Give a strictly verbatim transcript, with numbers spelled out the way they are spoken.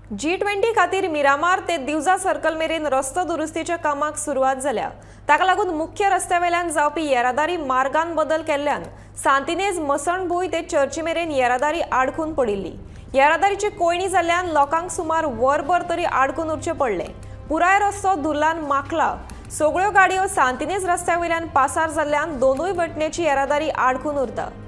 G twenty खातीर मिरामार ते Divja circle मेरेन रस्तो दुरुस्तीच्या कामाक सुरवात जाल्या। ताका लागून मुख्य रस्त्यावेल्यान जावपी येरादारी मार्गान बदल केल्ल्यान सांतिनेज मसणभूंय ते चर्ची मेरेन येरादारी आडकून पडिल्ली। येरादारीची कोयणी जाल्ल्यान लोकांक सुमार वरभर तरी आडकून उरचे पडले। पुराय रस्तो धुल्लान माखला। सगळ्यो गाडयो सांतिनेज रस्त्यावेल्यान पासार जाल्ल्यान दोनूय वटनेची येरादारी आडकून उरता।